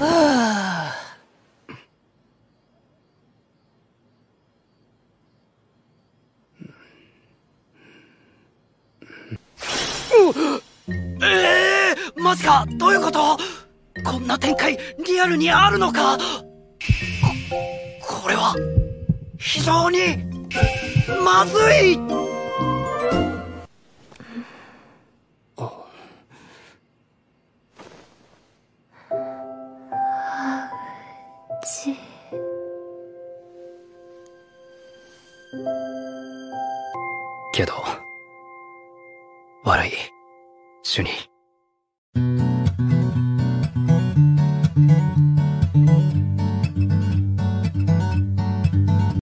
マジか、どういうこと？こんな展開リアルにあるのか？これは非常にまずい。けど悪い、シュニ。